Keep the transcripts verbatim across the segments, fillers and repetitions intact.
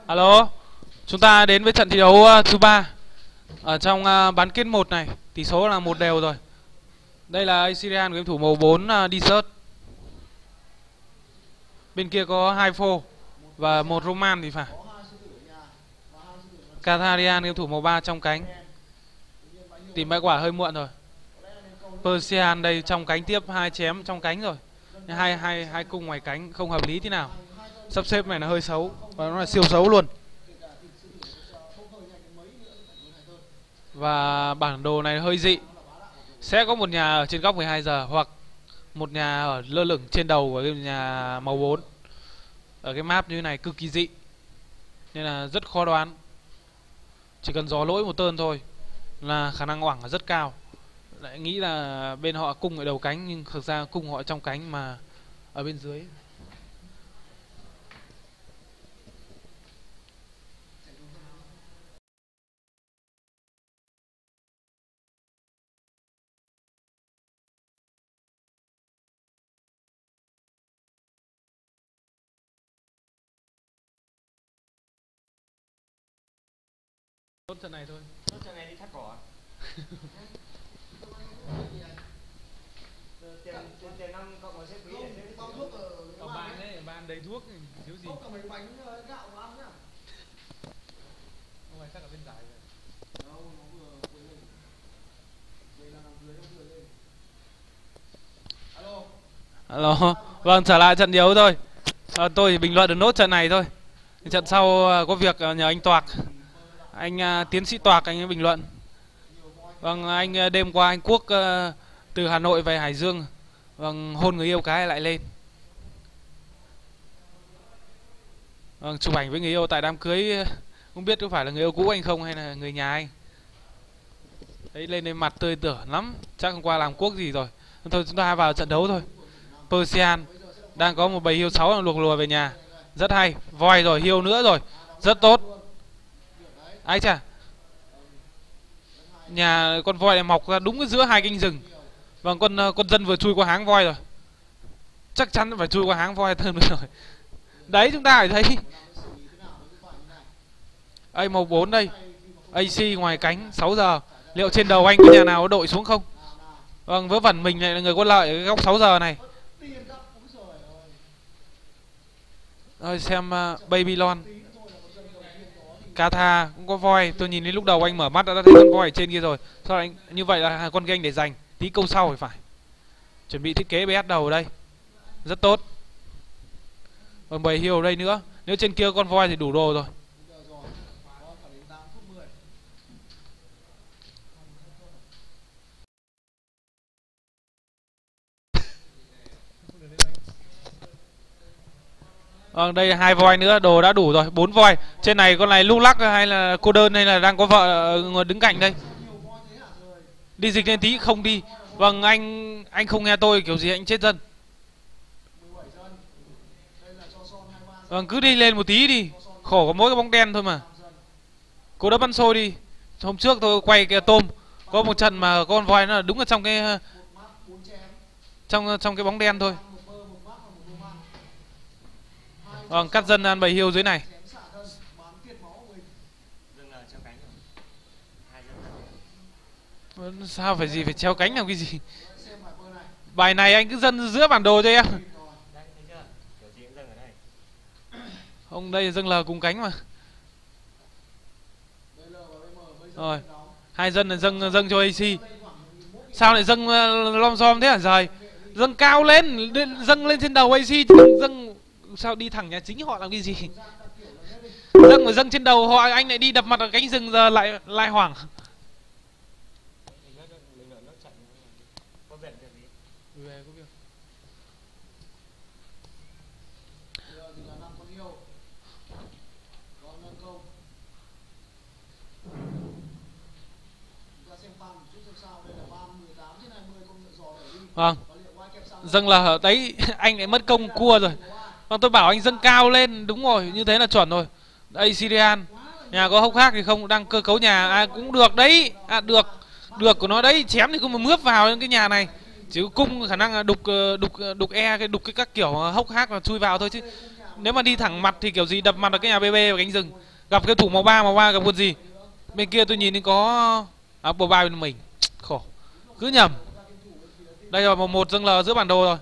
Alo, chúng ta đến với trận thi đấu uh, thứ ba ở trong uh, bán kết một này, tỷ số là một đều rồi. Đây là Assyrian game thủ màu bốn uh, Desert. Bên kia có hai phô và một Roman thì phải. Katharian game thủ màu ba trong cánh. Tìm bãi quả hơi muộn rồi. Persian đây trong cánh tiếp hai chém trong cánh rồi. Hai hai hai cung ngoài cánh không hợp lý thế nào. Sắp xếp này là hơi xấu và nó là siêu xấu luôn. Và bản đồ này hơi dị. Sẽ có một nhà ở trên góc mười hai giờ hoặc một nhà ở lơ lửng trên đầu của cái nhà màu bốn. Ở cái map như thế này cực kỳ dị, nên là rất khó đoán. Chỉ cần gió lỗi một tơn thôi là khả năng oảng là rất cao. Lại nghĩ là bên họ cung ở đầu cánh, nhưng thực ra cung họ trong cánh mà ở bên dưới. Tốt trận này thôi. Tốt trận này đi thắt cỏ. Tiền tiền tiền năm cộng vào xếp quý để xếp bao thuốc ở ở bàn đấy, ở bàn đầy thuốc thiếu gì. Có cả mấy bánh gạo mà ăn nhá. Không phải chắc ở bên giải rồi. Đâu, nó vừa vừa lên. Đây là nằm dưới nó vừa lên. Alo. Alo. Vâng, trở lại trận đấu thôi. À, tôi thì bình luận được nốt trận này thôi. Trận sau uh, có việc uh, nhờ anh Toạc. Anh uh, tiến sĩ Toạc anh ấy bình luận. Vâng, anh uh, đêm qua anh Quốc uh, từ Hà Nội về Hải Dương. Vâng, hôn người yêu cái lại lên. Vâng, chụp ảnh với người yêu tại đám cưới. Không biết có phải là người yêu cũ anh không hay là người nhà anh. Đấy, lên đây mặt tươi tưởng lắm. Chắc hôm qua làm Quốc gì rồi. Thôi chúng ta vào trận đấu thôi. Persian đang có một bầy hiêu sáu luộc lùa về nhà. Rất hay. Voi rồi, hiêu nữa rồi. Rất tốt. Ai chà. Nhà con voi này mọc ra đúng ở giữa hai cánh rừng. Vâng, con con dân vừa chui qua háng voi rồi. Chắc chắn phải chui qua háng voi thêm nữa rồi. Đấy, chúng ta phải thấy A màu bốn đây. a xê ngoài cánh sáu giờ. Liệu trên đầu anh có nhà nào có đội xuống không? Vâng, vớ vẩn mình lại là người có lợi ở cái góc sáu giờ này. Rồi xem uh, Babylon. Katha cũng có voi. Tôi nhìn đến lúc đầu anh mở mắt đã thấy con voi ở trên kia rồi. Sao anh như vậy là con ganh để dành. Tí câu sau thì phải. Chuẩn bị thiết kế bê ét đầu ở đây. Rất tốt. Còn bầy hiêu ở đây nữa. Nếu trên kia con voi thì đủ đồ rồi. Vâng, đây là hai voi nữa, đồ đã đủ rồi, bốn voi. Trên này con này lúc lắc hay là cô đơn hay là đang có vợ người đứng cạnh đây. Đi dịch lên tí, không đi. Vâng, anh anh không nghe tôi, kiểu gì anh chết dân. Vâng, cứ đi lên một tí đi. Khổ có mỗi cái bóng đen thôi mà. Cô đã bắn xôi đi. Hôm trước tôi quay cái tôm, có một trận mà con voi nó đúng ở trong cái trong trong cái bóng đen thôi. Vâng, cắt dân ăn bầy hiêu dưới này. Sao phải gì phải treo cánh làm cái gì? Bài này anh cứ dân giữa bản đồ cho em. Không, đây là dâng lờ cùng cánh mà. Rồi, hai dân là dâng dâng cho a xê. Sao lại dâng uh, lom xom thế hả trời? Dâng cao lên, dâng lên trên đầu a xê chứ đừng dâng. Sao đi thẳng nhà chính họ làm cái gì? Dâng ở dâng trên đầu họ, anh lại đi đập mặt ở cánh rừng giờ lại lại hoảng. Vâng, dâng là ở đấy anh lại mất công cua rồi. Vâng, tôi bảo anh dâng cao lên, đúng rồi, như thế là chuẩn rồi. Assyrian, nhà có hốc hác thì không, đang cơ cấu nhà à, cũng được đấy. À được, được của nó đấy, chém thì không mà mướp vào cái nhà này. Chỉ có cung khả năng là đục đục đục e cái đục cái các kiểu hốc hác và chui vào thôi chứ. nếu mà đi thẳng mặt thì kiểu gì đập mặt được cái nhà bê bê và cánh rừng. Gặp cái thủ màu ba, màu ba gặp quân gì? Bên kia tôi nhìn thì có à, bầu ba bên mình. Khổ. Cứ nhầm. Đây rồi, màu một dâng L giữa bản đồ rồi.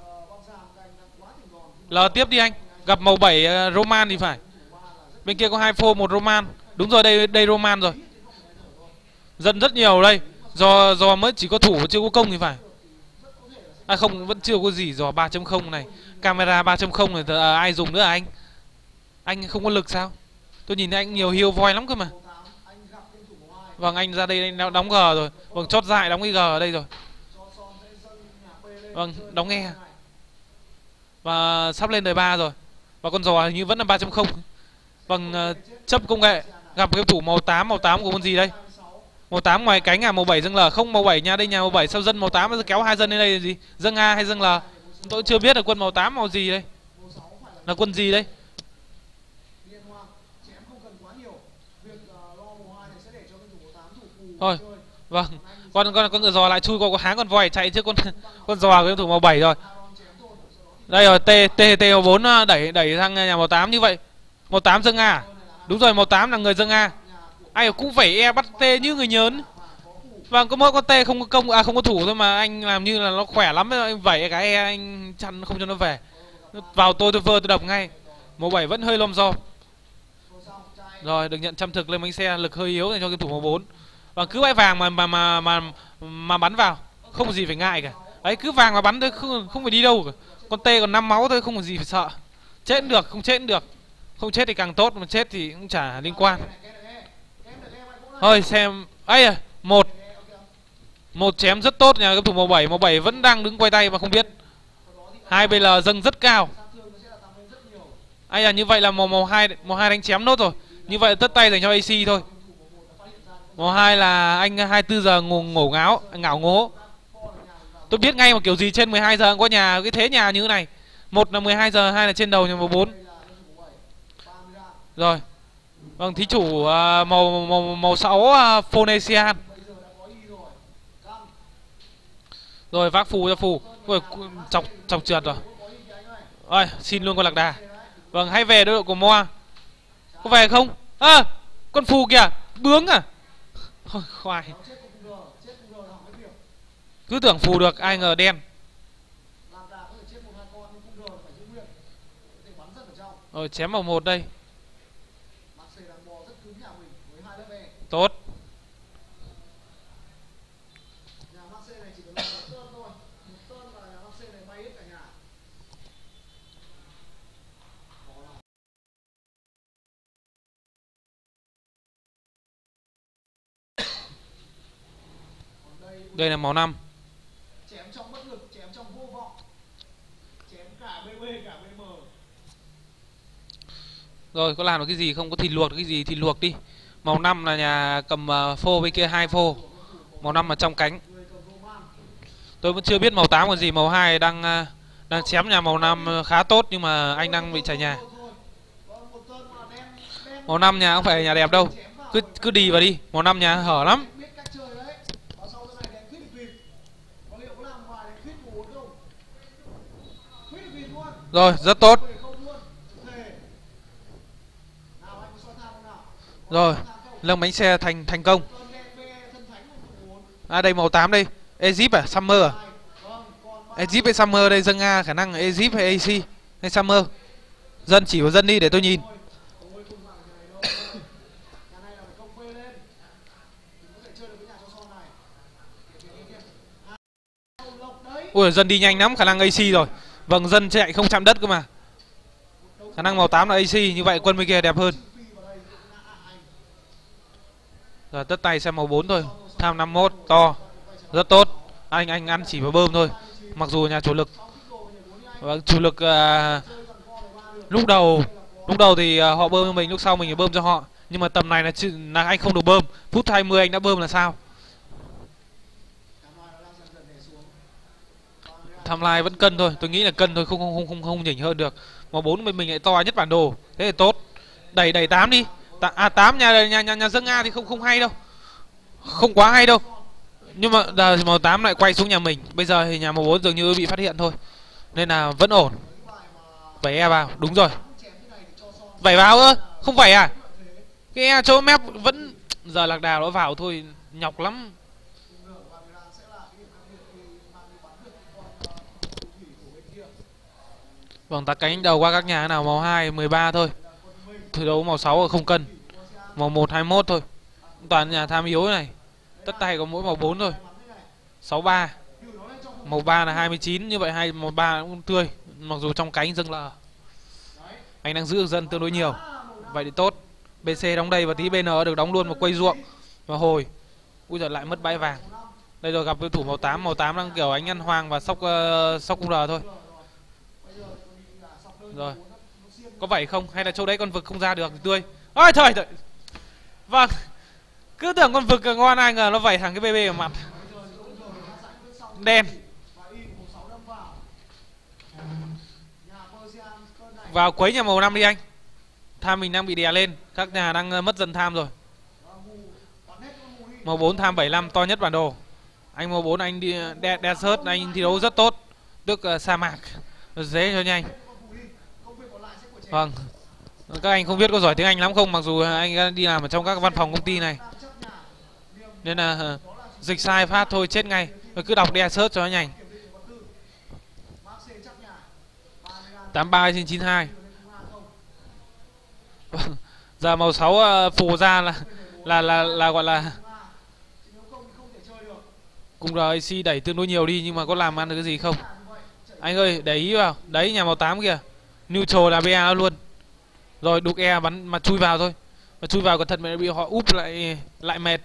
L tiếp đi anh. Gặp màu bảy uh, Roman thì phải. Bên kia có hai phô, một Roman. Đúng rồi, đây đây Roman rồi. Dân rất nhiều đây. Do do mới chỉ có thủ chưa có công thì phải. À không, vẫn chưa có gì. Do ba chấm không này. Camera ba chấm không này à, ai dùng nữa à anh? Anh không có lực sao? Tôi nhìn thấy anh nhiều heal voi lắm cơ mà. Vâng, anh ra đây anh đóng G rồi. Vâng, chót dại đóng cái G ở đây rồi. Vâng, đóng nghe. Và sắp lên đời ba rồi. Và con giò hình như vẫn là ba chấm không. Vâng, uh, chấp công nghệ. Gặp cái thủ màu tám, màu tám của con gì đây? Màu tám ngoài cánh à, màu bảy dâng L. Không, màu bảy nha, đây nhà màu bảy. Sao dân màu tám kéo hai dân lên đây là gì? Dâng A hay dâng L? Tôi chưa biết là quân màu tám màu gì đây. Là quân gì đây? Thôi, vâng. Con con con ngựa giò lại chui qua có háng con voi chạy chứ con con giò cái thủ màu bảy rồi. Đây rồi, T T T màu bốn đẩy đẩy sang nhà màu tám như vậy. Màu tám dâng A. Đúng rồi, màu tám là người dâng A. Ai cũng phải e bắt T như người nhớn. Vâng, có mỗi con T không có công à không có thủ thôi mà anh làm như là nó khỏe lắm, anh vẩy cái e anh chặn không cho nó về. Vào tôi tôi vơ tôi đập ngay. Màu bảy vẫn hơi lom do. Rồi, được nhận trăm thực lên bánh xe, lực hơi yếu dành cho cái thủ màu bốn. Và cứ bãi vàng mà mà mà mà mà bắn vào, không có gì phải ngại cả. Đấy, cứ vàng mà bắn thôi, không không phải đi đâu cả. Con T còn năm máu thôi, không có gì phải sợ. Chết cũng được, không chết cũng được. Không chết thì càng tốt, mà chết thì cũng chả liên quan. Thôi xem, ấy à, một một chém rất tốt nha, cái thủ màu bảy, màu bảy vẫn đang đứng quay tay mà không biết. Hai B L dâng rất cao. Ai à, như vậy là màu màu hai màu hai đánh chém nốt rồi. Như vậy tất tay dành cho A C thôi. Màu hai là anh hai mươi tư giờ ngủ, ngủ ngáo, ngảo ngố. Tôi biết ngay mà kiểu gì trên mười hai giờ có nhà, cái thế nhà như thế này. Một là mười hai giờ, hai là trên đầu nhà màu bốn. Rồi. Vâng, thí chủ uh, màu màu màu sáu uh, Phonesian. Rồi vác phù cho phù. Ôi, chọc chọc trượt rồi. Ôi, xin luôn con lạc đà. Vâng, hãy về đội của Moa. Có về không? À, con phù kìa, bướng à? Thôi, khoai. Cứ tưởng phù được, ai ngờ đen. Rồi, chém vào một đây. Tốt. Đây là màu năm. Chém trong bất lực, chém trong vô vọng. Chém cả bê bê cả bê em. Rồi, có làm được cái gì không? Có thịt luộc được cái gì? Thịt luộc đi. Màu năm là nhà cầm uh, phô, bên kia hai phô. Màu năm ở trong cánh. Tôi vẫn chưa biết màu tám còn gì. Màu hai đang uh, đang chém nhà màu năm khá tốt nhưng mà anh đang bị trả nhà. Màu năm nhà không phải nhà đẹp đâu. Cứ cứ đi vào đi. Màu năm nhà hở lắm. Rồi, rất tốt. Rồi, lưng bánh xe thành thành công. À đây màu tám đây. Egypt à, Summer à? Egypt hay Summer đây, dân Nga khả năng Egypt hay A C hay Summer. Dân chỉ vào dân đi để tôi nhìn. Ui, dân đi nhanh lắm, khả năng A C rồi. Vâng, dân chạy không chạm đất cơ mà. Khả năng màu tám là A C, như vậy quân bên kia đẹp hơn. Giờ tất tay xem màu bốn thôi. Tham năm mốt to. Rất tốt. Anh anh ăn chỉ vào bơm thôi. Mặc dù nhà chủ lực. Vâng, chủ lực uh, lúc đầu lúc đầu thì uh, họ bơm cho mình, lúc sau mình phải bơm cho họ. Nhưng mà tầm này là, là anh không được bơm. Phút hai mươi anh đã bơm là sao? Tham lai vẫn cân thôi, tôi nghĩ là cân thôi, không không không không không nhỉnh hơn được. Màu bốn bên mình lại to nhất bản đồ, thế thì tốt. Đẩy đẩy tám đi. Ta, à tám nhà nhà nhà nhà dân Nga thì không không hay đâu. Không quá hay đâu. Nhưng mà là màu tám lại quay xuống nhà mình. Bây giờ thì nhà màu bốn dường như bị phát hiện thôi. Nên là vẫn ổn. Phải e vào, đúng rồi. Vẩy vào ơ, không vẩy à? Cái e chỗ mép vẫn giờ lạc đà nó vào thôi, nhọc lắm. Vâng, ta cánh đầu qua các nhà nào màu hai mười ba thôi. Thi đấu màu sáu không cân. Màu một hai mốt thôi. Toàn nhà tham yếu này. Tất tay có mỗi màu bốn thôi. sáu ba. Màu ba là hai mươi chín, như vậy hai màu ba cũng tươi, mặc dù trong cánh dâng lờ. Anh đang giữ được dân tương đối nhiều. Vậy thì tốt. bê xê đóng đây và tí bê en được đóng luôn một quay ruộng và hồi. Ui giời, lại mất bãi vàng. Đây rồi, gặp đối thủ màu tám, màu tám đang kiểu anh ăn hoang và sóc uh, sóc cung R thôi. Rồi. Có vậy không? Hay là chỗ đấy con vực không ra được thì tươi. Ôi trời trời. Vâng. Cứ tưởng con vực ngon, ai ngờ nó vẩy thằng cái bê bê ở mặt. Đen. Vào quấy nhà màu năm đi anh. Tham mình đang bị đè lên. Các nhà đang mất dần tham rồi. Màu bốn tham bảy mươi lăm, to nhất bản đồ. Anh màu bốn anh đi đe, đe sớt, anh thi đấu rất tốt. Tức uh, sa mạc. Dễ cho nhanh. Vâng. Các anh không biết có giỏi tiếng Anh lắm không, mặc dù anh đi làm ở trong các văn phòng công ty này. Nên là uh, dịch sai phát thôi chết ngay. Cứ đọc đe sớt cho nó nhanh. tám mươi ba trên chín mươi hai. Giờ màu sáu uh, phù ra là là là là gọi là cùng rờ a xê đẩy tương đối nhiều đi, nhưng mà có làm ăn được cái gì không? Anh ơi, để ý vào. Đấy, nhà màu tám kìa. Neutral là bê a luôn. Rồi đục E bắn mà chui vào thôi. Mà chui vào cẩn thận mà bị họ úp lại lại mệt.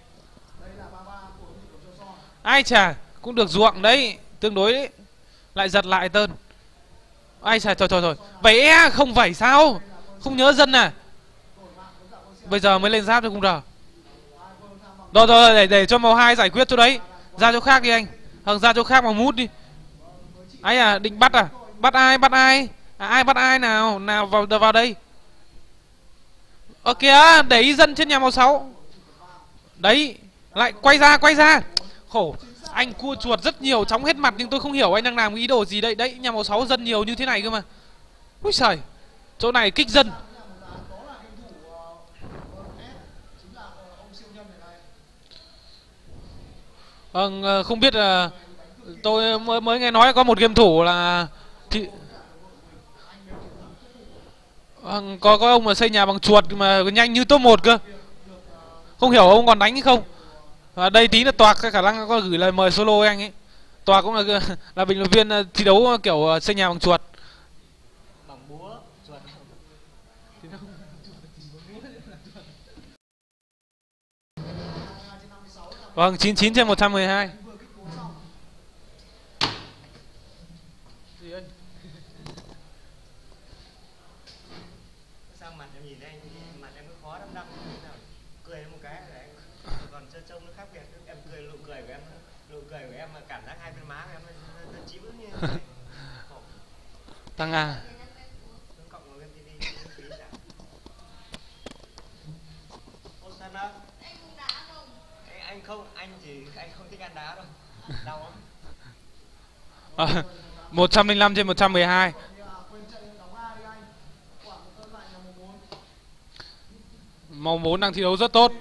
Ai chà, cũng được ruộng đấy, tương đối đấy. Lại giật lại tơn. Ai chà, thôi thôi thôi. Vẩy E không vẩy sao? Không nhớ dân à? Bây giờ mới lên giáp cho cung R. Rồi rồi, để để cho màu hai giải quyết chỗ đấy. Ra chỗ khác đi anh. Hằng ra chỗ khác mà mút đi. Ấy à, định bắt à? Bắt ai? Bắt ai? À, ai bắt ai nào? Nào vào vào đây. Ơ kìa, để ý dân trên nhà màu sáu. Đấy, lại quay ra, quay ra. Khổ, anh cua chuột rất nhiều, chóng hết mặt, nhưng tôi không hiểu anh đang làm ý đồ gì đây. Đấy, nhà màu sáu dân nhiều như thế này cơ mà. Úi giời, chỗ này kích dân. Vâng, không biết là tôi mới, mới nghe nói có một game thủ là thì vâng, có có ông mà xây nhà bằng chuột mà nhanh như top một cơ. Không hiểu ông còn đánh hay không. Và đây tí là Toạc khả năng có gửi lời mời solo với anh ấy. Toạc cũng là là bình luận viên thi đấu kiểu xây nhà bằng chuột. Bằng búa, chuột. Vâng, chín mươi chín trên một trăm mười hai. Sao mặt em nhìn anh, mặt em có khó đăm đăm nào. Cười một cái để còn trông nó khác biệt. Em cười, nụ cười của em, nụ cười của em mà cảm giác hai bên má của em nó chịu như thế này. Tăng à. Anh không, anh chỉ anh không thích ăn đá đâu. Đau lắm. À, một trăm lẻ năm trên một trăm mười hai. Màu bốn đang thi đấu rất tốt.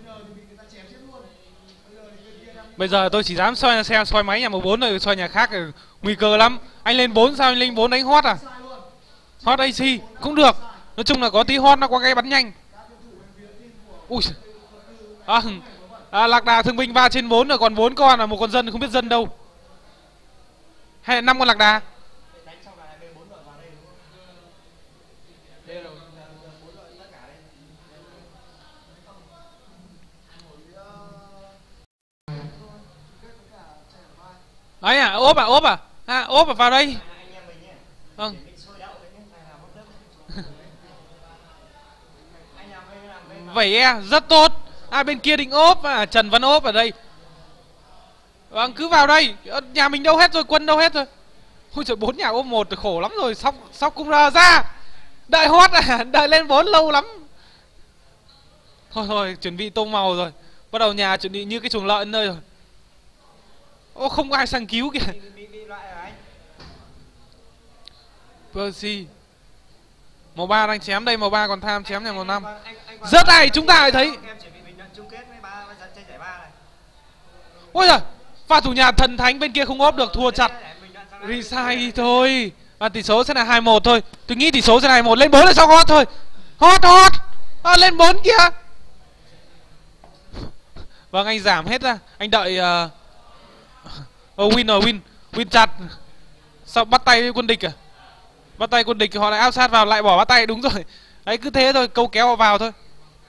Bây giờ tôi chỉ dám soi xe soi máy nhà màu bốn rồi, soi nhà khác rồi nguy cơ lắm. Anh lên bốn sao anh lên bốn đánh hot à? Hot a xê cũng được. Nói chung là có tí hot, nó có cái bắn nhanh. Ui. À, à, lạc đà thương binh ba trên bốn rồi, còn bốn con là một con dân không biết dân đâu. Hay là năm con lạc đà. Ấy à, ốp à, ốp à. À, ốp à, vào đây. Vâng. Vậy e, rất tốt. À, bên kia định ốp à, Trần Văn ốp ở đây. Vâng, cứ vào đây. Nhà mình đâu hết rồi, quân đâu hết rồi. Ôi trời, bốn nhà ốp một khổ lắm rồi. Sóc sóc cung R ra. Đợi hot à, đợi lên bốn lâu lắm. Thôi thôi, chuẩn bị tô màu rồi. Bắt đầu nhà chuẩn bị như cái chuồng lợn nơi rồi. Ô, không có ai sang cứu kìa. Percy. Màu ba đang chém đây, màu ba còn tham chém nhà màu năm. Anh- anh- anh còn- Rất hay, chúng ta lại thấy. Em chỉ bị bình luận chung kết với ba dẫn trên giải ba này. Ôi giời, pha thủ nhà thần thánh bên kia không ốp được, thua chặt. Để em bình luận xong lại- Resign đi thôi. Và tỷ số sẽ là hai một thôi. Tôi nghĩ tỷ số sẽ là hai một, lên bốn là xong hot thôi. Hot hot. À, lên bốn kìa. Vâng, anh giảm hết ra. Anh đợi uh... oh, win rồi, win. Win chặt. Sao bắt tay với quân địch à? Bắt tay quân địch họ lại áp sát vào, lại bỏ bắt tay, đúng rồi. Đấy, cứ thế thôi, câu kéo họ vào thôi.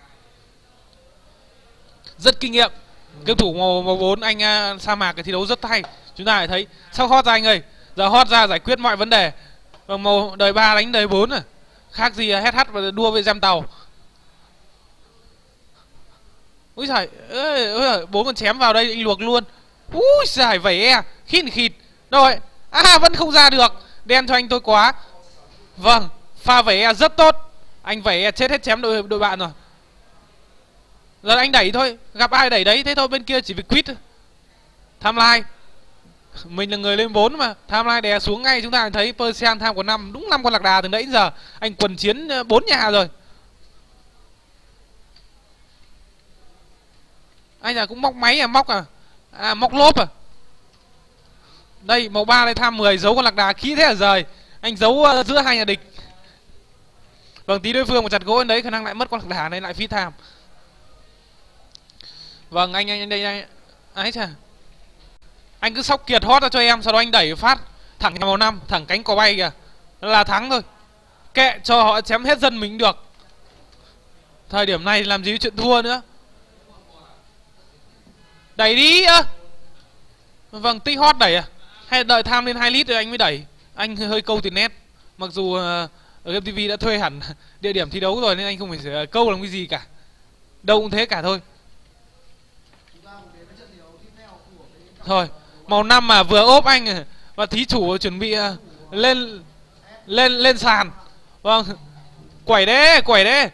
Rất kinh nghiệm. Game thủ màu màu bốn anh uh, sa mạc cái thi đấu rất hay. Chúng ta lại thấy sau hot ra anh ơi. Giờ hot ra giải quyết mọi vấn đề. Và màu đời ba đánh đời bốn à. Khác gì hết hát và đua với gem tàu. Úi giời, ơi, bốn con chém vào đây anh luộc luôn. Úi giời, vẩy e, khít khịt. Rồi, à vẫn không ra được. Đen cho anh tôi quá. Vâng, pha vẩy e rất tốt. Anh vẩy e chết hết chém đội đội bạn rồi. Giờ anh đẩy thôi, gặp ai đẩy đấy, thế thôi, bên kia chỉ việc quýt. Tham lai. Mình là người lên bốn mà, tham lai đè xuống ngay, chúng ta thấy Persian tham có năm, đúng năm con lạc đà từ nãy đến giờ. Anh quần chiến bốn nhà rồi. Anh là cũng móc máy à, móc à? À, móc lốp à? Đây, màu ba đây tham mười, giấu con lạc đà kỹ thế là rời. Anh giấu uh, giữa hai nhà địch. Vâng, tí đối phương một chặt gỗ đến đấy, khả năng lại mất con lạc đà này, lại phi tham. Vâng, anh anh đây anh ấy chà. Anh cứ sóc kiệt hot ra cho em, sau đó anh đẩy phát thẳng nhà màu năm, thẳng cánh cò bay kìa. Là thắng thôi. Kệ cho họ chém hết dân mình được. Thời điểm này làm gì chuyện thua nữa. Đẩy đi ơ. Vâng, tích hot đẩy à? Hay đợi tham lên hai lít rồi anh mới đẩy. Anh hơi câu tiền net. Mặc dù uh, ở Game ti vi đã thuê hẳn địa điểm thi đấu rồi nên anh không phải uh, câu làm cái gì cả. Đâu cũng thế cả thôi. Thôi, màu năm mà vừa ốp anh và thí chủ chuẩn bị uh, lên lên lên sàn. Vâng. Quẩy đấy, quẩy đấy.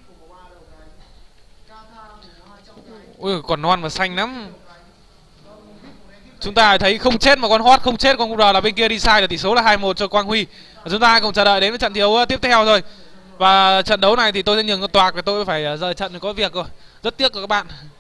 Ui, còn non và xanh lắm. Chúng ta thấy không chết mà con hot, không chết con Q R là bên kia đi sai, là tỷ số là hai một cho Quang Huy. Chúng ta cùng chờ đợi đến với trận thi đấu tiếp theo thôi. Và trận đấu này thì tôi sẽ nhường con Toạc và tôi phải rời trận vì có việc rồi. Rất tiếc rồi các bạn.